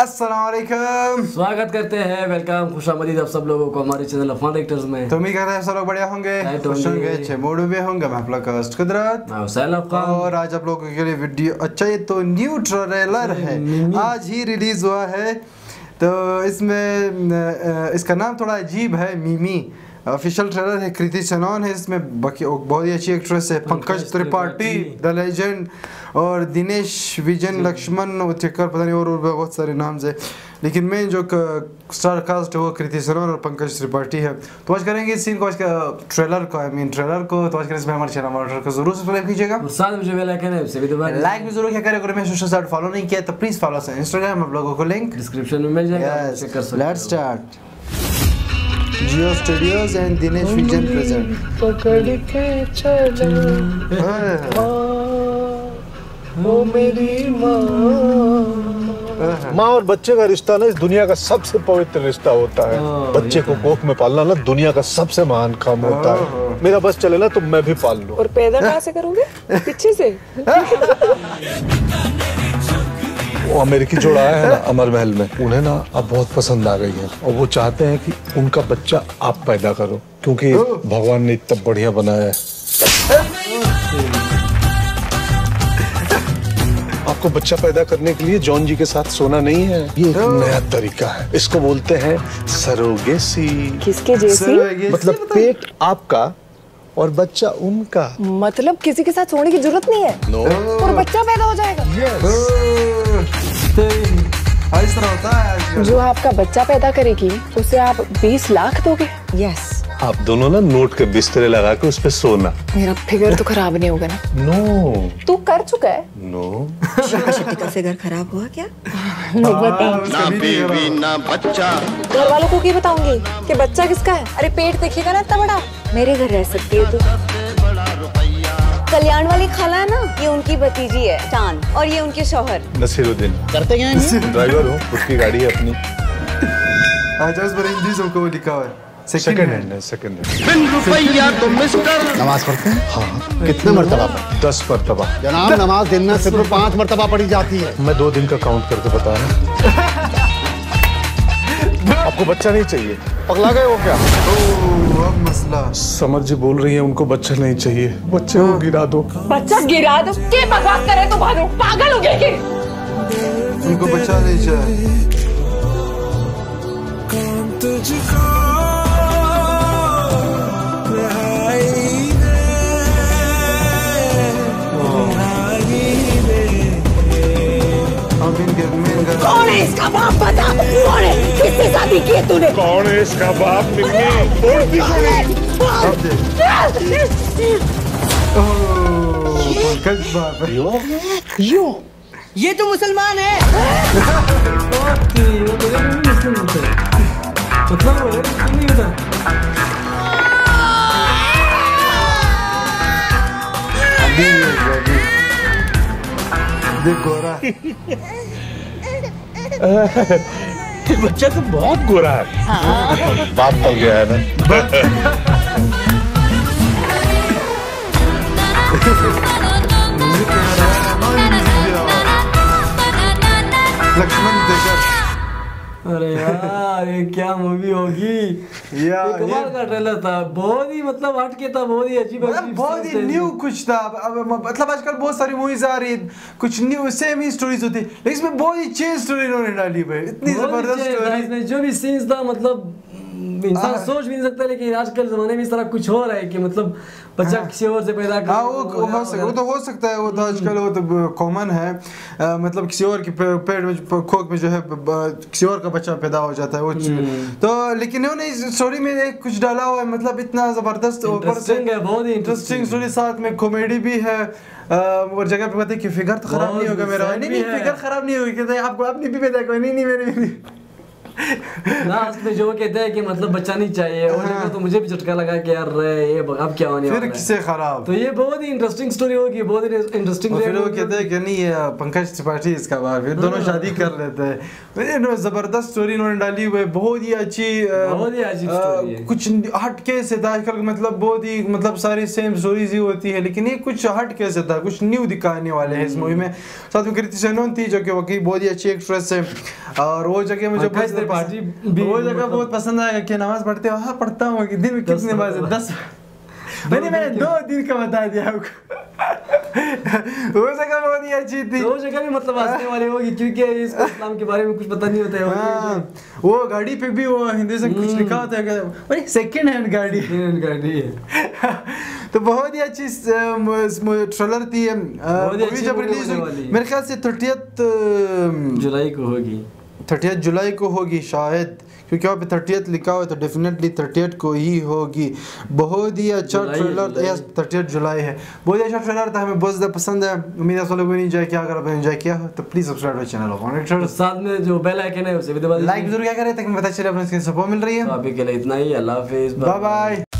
अस्सलामुअलैकुम, स्वागत करते हैं, वेलकम, खुशामदीद आप सब लोगों को हमारे चैनल अफान एक्टर्स में। तो उम्मीद करते हैं सब लोग बढ़िया होंगे, खुश होंगे, अच्छे मूड में होंगे। मैं आपका होस्ट कुदरत और आज आप लोगों के लिए वीडियो अच्छा ये तो न्यू ट्रेलर है, आज ही रिलीज हुआ है। तो इसमें इसका नाम थोड़ा अजीब है, मिमी। ऑफिशियल ट्रेलर है, कृति सेनन है इसमें, बाकी बहुत ही अच्छी एक्ट्रेस है, पंकज त्रिपाठी द लेजेंड और दिनेश विजन लक्ष्मण उचेकर, पता नहीं और बहुत सारे नाम से, लेकिन मेन जो स्टार कास्ट है वो कृति सेनन और पंकज त्रिपाठी है। तो आज करेंगे इस सीन को, आज का ट्रेलर को, आई मीन ट्रेलर को। तो आज करेंगे इसमें हमारे चैनल को जरूर सब्सक्राइब कीजिएगा, साथ में जो बेल आइकन है उसे भी दबाएं, लाइक भी जरूर किया करें। अगर मैं सोशल साइट फॉलो नहीं किया तो प्लीज फॉलो अस इंस्टाग्राम, आप लोगों को लिंक डिस्क्रिप्शन में मिल जाएगा, चेक कर सकते हो। Let's start. Jio studios and Dinesh Vijan present. पकड़ के चलो ओ मेरी माँ और बच्चे का रिश्ता ना इस दुनिया का सबसे पवित्र रिश्ता होता है। बच्चे को कोख में पालना ना दुनिया का सबसे महान काम होता है। मेरा बस चले ना तो मैं भी पाल लूं। और पैदा कहाँ से करोगे? पीछे से। वो अमेरिकी जोड़ा है ना अमर महल में, उन्हें ना अब बहुत पसंद आ गई है और वो चाहते हैं कि उनका बच्चा आप पैदा करो, क्योंकि भगवान ने इतना बढ़िया बनाया है। आपको बच्चा पैदा करने के लिए जॉन जी के साथ सोना नहीं है, ये एक नया तरीका है, इसको बोलते हैं सरोगेसी। किसके जैसी? मतलब पेट आपका और बच्चा उनका। मतलब किसी के साथ सोने की जरूरत नहीं है। नो। और बच्चा पैदा हो जाएगा। इस तरह होता है। जो आपका बच्चा पैदा करेगी उसे आप 20 लाख दोगे? यस। आप दोनों ना नोट के बिस्तरे लगा के उस पे सोना। मेरा फिगर तो खराब नहीं होगा ना? नो। तू कर चुका है? नो। शेट्टी का फिगर खराब हुआ क्या? नहीं बता। ना बीवी ना बच्चा। घर वालों को क्या बताऊंगी कि बच्चा किसका है? अरे पेट देखिएगा ना इतना बड़ा। मेरे घर रह सकती है तू। कल्याण वाली खाला है ना, ये उनकी भतीजी है चांद, और ये उनके शौहर नसीरुद्दीन। करते क्या हैं? ड्राइवर हूँ, उसकी गाड़ी है अपनी। आज उस पर हिंदी से उनको लिखा हुआ है, सेकंड हैंड है, सेकंड हैंड। बिन रुपया तो मिस्टर। नमाज पढ़ते हैं? हाँ। कितने मर्तबा पढ़ते? 10 मर्तबा। जनाब नमाज दिन में सिर्फ 5 मर्तबा पढ़ी जाती है। मैं 2 दिन का काउंट करके बता रहा हूँ। आपको बच्चा नहीं चाहिए? पगला गए हो क्या? अब मसला। समर जी बोल रही है उनको बच्चा नहीं चाहिए, बच्चे को गिरा दो। बच्चा गिरा दो? के बकवास करे तो भागो, पागल हो गए क्या? उनको बच्चा नहीं चाहिए। कौन है इसका बाप? बता कौन है? किससे शादी की है तूने? कौन है इसका बाप? यो ये तो मुसलमान है। गोरा बच्चा तो बहुत गोरा है। बाप पल गया है ना। लक्ष्मण देकर। अरे यार ये क्या मूवी होगी यार, कमाल का ट्रेलर था, बहुत ही मतलब हटके था, बहुत ही अजीब बहुत ही न्यू कुछ था। मतलब आजकल बहुत सारी मूवीज आ रही है, कुछ न्यू सेम ही स्टोरीज होती है, लेकिन इसमें बहुत ही चेंज स्टोरी इन्होंने डाली भाई, इतनी जबरदस्त स्टोरी। इसमें जो भी सीन्स था मतलब इंसान सोच भी नहीं सकता, लेकिन आजकल जमाने में इस तरह कुछ हो रहा है कि मतलब बच्चा किसी और से पैदा कर। हाँ वो तो हो सकता है, वो तो आजकल वो तो कॉमन है। मतलब किसी और के पेट में खोक में जो है किसी और का बच्चा पैदा हो जाता है वो तो, लेकिन उन्होंने इस स्टोरी में एक कुछ डाला हुआ है, मतलब इतना जबरदस्त, इंटरेस्टिंग है, बहुत ही इंटरेस्टिंग स्टोरी, साथ में कॉमेडी भी है। और जगह पे कहते हैं कि फिगर तो खराब नहीं होगा मेरा, नहीं फिगर खराब नहीं होगी, कहते हैं आपको आपने भी पैदा कोई नहीं, मैंने भी लास्ट में जो कहते हैं कि मतलब बच्चा नहीं चाहिए, वो जगह तो मुझे भी झटका लगा कि यार ये अब क्या होने वाला फिर है। किससे खराब। तो ये बहुत ही इंटरेस्टिंग स्टोरी होगी, बहुत ही इंटरेस्टिंग। फिर वो कहते हैं कि नहीं ये पंकज त्रिपाठी इसका बाप, फिर दोनों शादी कर लेते हैं। जबरदस्त स्टोरी इन्होंने डाली हुई है, बहुत ही अच्छी, बहुत ही अजीब स्टोरी है। कुछ हटके से था। आजकल मतलब बहुत ही मतलब सारी सेम स्टोरीज ही होती है, लेकिन ये कुछ हटके से था, कुछ न्यू दिखाने वाले हैं इस मूवी में। साथ में कृति सेनन थी जो कि वाकई बहुत ही अच्छी एक्ट्रेस है, और वो जगह मुझे वो जगह बहुत पसंद आएगा कि नमाज पढ़ते हो। हाँ पढ़ता हूँ, कि दिन में कितनी नमाज है? 10। मैंने 2 दिन का बता दिया आपको। वो जगह बहुत ही अच्छी थी। वो जगह भी मतलब हंसने वाली होगी क्योंकि इसको इस्लाम के बारे में कुछ पता नहीं होता है। हाँ, वो गाड़ी पे भी वो हिंदी से कुछ लिखा होता है कि सेकंड हैंड गाड़ी है। तो बहुत ही अच्छी ट्रेलर थी। मूवी जब रिलीज हुई मेरे ख्याल से 30 जुलाई को होगी, 30 जुलाई को होगी शायद, क्योंकि वहाँ पे 30 लिखा हुआ है, तो डेफिनेटली 30 को ही होगी। बहुत ही अच्छा ट्रेलर, 30 जुलाई है। बहुत ही अच्छा ट्रेलर था, हमें बहुत ज़्यादा पसंद है। उम्मीद है सब लोगों ने एंजॉय किया। अगर आपने एंजॉय किया हो तो प्लीज़ सब्सक्राइब टू चैनल और साथ में जो बेल आइकन है उसे भी दबा दीजिए। लाइक जरूर क्या करें ताकि पता चले अपने स्क्रीन सपोर्ट मिल रही है। तो अभी के लिए इतना ही, अल्लाह हाफिज़, बाय बाय।